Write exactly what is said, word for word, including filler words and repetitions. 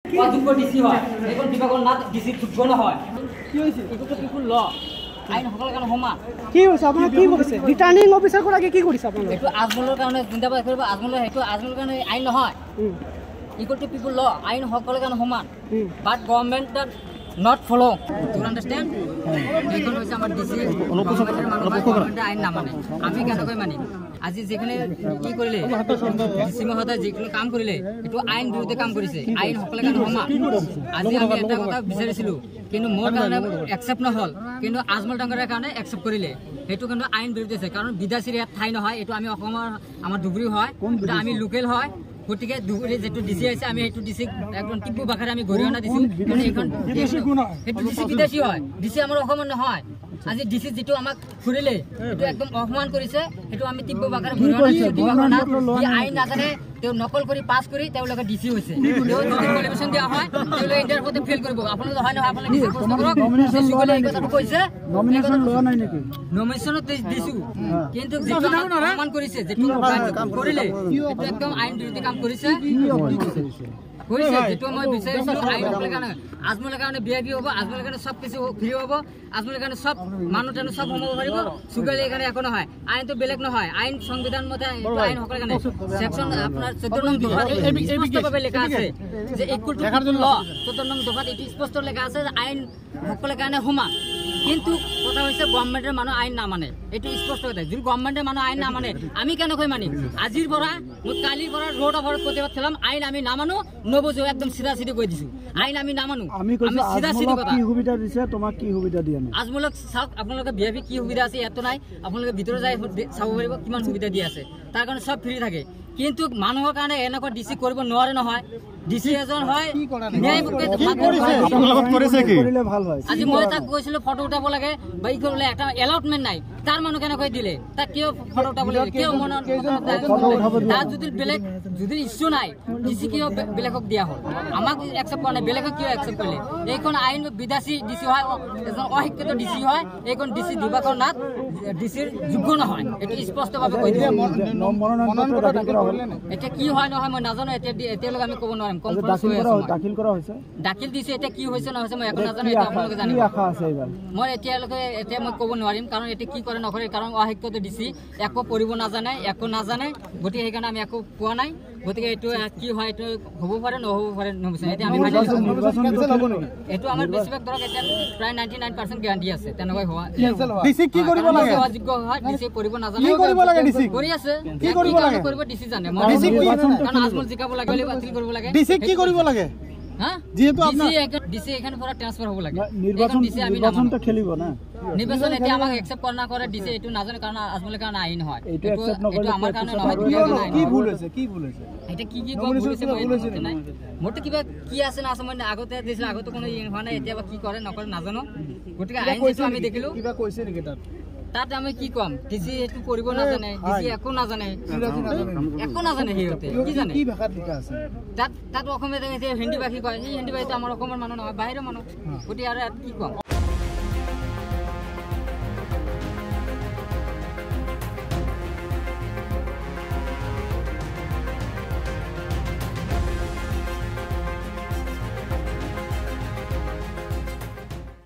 অযোগ্য ডিসি হয় এখন বিভাগৰ নাত ডিসি যোগ্য নহয় কি হৈছে এইটো পিপুল ল আইন সকলৰ কাৰণে সমান কি হৈছে আপোনাৰ কি কৰিছে ৰিটাৰ্নিং অফিচাৰ গৰাকী কি কৰিছে আপোনাৰ এইটো আজমলৰ কাৰণে জিন্দাবাদ কৰিব আজমলৰ সেইটো আজমলৰ কাৰণে আইন নহয় ইকুৱেল টু পিপুল ল আইন সকলৰ কাৰণে সমান but government does not follow you understand এইখন হৈছে আমাৰ ডিসি গভৰ্ণমেণ্টে আইন নামানে আমি কেনেকৈ মানিম আজি যেখানে কি কৰিলে ডিসি মহোদয় যিকোনো কাম কৰিলে এইটো আইন বিৰুদ্ধে কাম কৰিছে আইন সকলৰ কাৰণে সমান আজি আমি এটা কথা বিচাৰিছিলো কিন্তু মোৰ কাৰণে একচেপ্ট নহল কিন্তু আজমল ডাঙৰীয়াৰ কাৰণে একচেপ্ট কৰিলে সেইটো কিন্তু আইন বিৰুদ্ধে আছে কাৰণ বিদেশীৰ ইয়াত ঠাই নহয় এইটো আমি অসমৰ আমাৰ ধুবুৰী হয় আমি লোকেল হয় গতিকে ধুবুৰী যেটো ডিসি আছে আমি সেইটো ডিসি একদম টিপু বাখাৰে আমি গৰিহণা দিছো মানে এইখন সেইটো ডিসি বিদেশী হয় ডিসি আমাৰ অসমৰ নহয় আজি ডিসি যেটো আমাক ফুৰিলে এটো একদম অপমান কৰিছে এটো আমি টিপু বাখাৰে গৰিহণা দিছো টিপু বাখানা এই আইন নাজানে তেও নকল কৰি পাস কৰি তেওলকে ডিসি হৈছে তেও যদি কোয়ালিফিকেশন দিয়া হয় তেও ইন্টার পথে ফেল কৰিব আপোনালোক হয় না আপোনালোক ডিসি প্ৰশ্ন কৰক নমিনেশন এই কথাটো কৈছে নমিনেশন লোৱা নাই নেকি নমিনেশন দিছো কিন্তু যেটো অপমান কৰিছে যেটো কৰিলে এটো একদম আইন বিৰোধী কাম কৰিছে হৈছে যেটো মই বিচাৰিছো আইন সকলৰ কাৰণে আজমলৰ কাৰণে বিআইপি হ'ব আজমলৰ কাৰণে সব কিছু ফ্ৰী হ'ব আজমলৰ কাৰণে সব মানুহ তেনে সব হ'ব পাৰিব সুগালি কাৰণে একো নহয় আইনটো বেলেগ নহয় আইন সংবিধান মতে আইন সকলৰ কাৰণে সেকশন আপোনাৰ চৈধ্য নং দফাত স্পষ্টভাৱে লেখা আছে যে ইকুৱেল টু ল চৈধ্য নং দফাত এটি স্পষ্ট লেখা আছে যে আইন সকলৰ কাৰণে সমান কিন্তু কথা হৈছে গভৰ্ণমেণ্টৰ মানুহ আইন না মানে এটো স্পষ্ট কথা যদি গভৰ্ণমেণ্টৰ মানুহ আইন না মানে আমি কেনেকৈ মানিম আজিৰ পৰা মই কালিৰ পৰা ৰোড অফাৰত প্ৰতিবাদ খেলাম আইন আমি না মানো নবজো একদম সিধা সিধি কৈ দিছো আইন আমি না মানো আমি সিধা সিধি কথা কি সুবিধা দিছে তোমাক কি সুবিধা দিয়া নাই আজমলক চাওক আপোনালোকে বিআইপি কি সুবিধা আছে এত নাই আপোনালোকে ভিতৰত যাই চাব পাৰিব কিমান সুবিধা দি আছে তাৰ কাৰণে সব ফ্ৰী থাকে কিন্তু মানুহৰ কাৰণে এনেকুৱা ডিসি কৰিব নোৱাৰে নহয় ডিসি এজন হয় ন্যায়মুক্ত লগত কৰিছে কি কৰিলে ভাল হয় আজি মই তাক কৈছিল ফটো উঠাব লাগে বাই কৰিলে এটা এলাউটমেন্ট নাই তাৰ মানুহ কেনেকৈ দিলে তাক কিয় ফটো উঠাব লাগে কিয় মন তাক যদি বেলেগ যদি ইস্যু নাই ডিসি কিয় বেলেগক দিয়া হ'ল আমাক একচেপ্ট কৰা নাই বেলেগক কিয় একচেপ্ট কৰিলে এইখন আইন বিদেশী ডিসি হয় এজন অশিক্ষিত ডিসি হয় এইখন ডিসি দিবাকৰ নাত ডিসিৰ যোগ্য নহয় এটো স্পষ্টভাৱে কৈ দিছে এটা কি হয় নহয় মই নাজানো এটা এতিয়ালৈকে আমি ক'ব নোৱাৰিম দাখিল কৰা হৈছে দাখিল দিছে এটা কি হৈছে নহৈছে মই একো নাজানো এটা আপোনালোকে জানিব কি আশা আছে এবাৰ মই এতিয়ালৈকে এতিয়া মই ক'ব নোৱাৰিম কাৰণ এটা কি কৰে নকৰে কাৰণ অশিক্ষিত ডিসি একো পঢ়িব নাজানে একো নাজানে গতিকে সেইকাৰণে আমি একো পোৱা নাই গতিকে এইটো কি হয় এইটো হ'ব পাৰে নহ'ব পাৰে নবিছে এতিয়া আমি এইটো আমাৰ বেছিভাগ ধৰক এতিয়া প্ৰায় নাইণ্টি নাইন পাৰ্চেণ্ট গেৰাণ্টি আছে তেনেকৈ হোৱা ডিসি কি কৰিব লাগে অযোগ্য হয় ডিসি পঢ়িব নাজানে কি কৰিব লাগে ডিসি কৰি আছে কি কৰিব লাগে কৰিব ডিসি জানে মই কাৰণ আজমল জিকাব লাগে বাতিল কৰিব লাগে ডিসি কি কৰিব লাগে হা যেহেতু আপনার ডিসি এখানে পুরো ট্রান্সফার হ'ব লাগে নির্বাচন নির্বাচনটা খেলিব না নির্বাচন এটা আমাক একসেপ্ট করনা করে ডিসি এটু না জানে কারণ আজমলের কারণে আইন হয় এটু একসেপ্ট নকরে এটা আমার কারণে নহয় কি ভুল হইছে কি ভুল হইছে এটা কি কি ভুল হইছে মই বুঝতে নাই মোটে কিবা কি আছে না আছে মই আগতে দিছিল আগতে কোনো ই হয় না এতিয়া কি করে নকরে না জানো গটিকে আইন যেটো আমি দেখিলো কিবা কইছে নেকি তাত তাত আমি কি কম ডিসি এটু কৰিব না জানে ডিসি একো না জানে একো না জানে হিতে কি জানে কি ভাষাত লিখা আছে তাত তাত অসমে হিন্দী ভাষী কয় এই হিন্দী ভাষী তো আমাৰ অসমৰ মানুহ নহয় বাহিৰৰ মানুহ গটি আৰু কি কম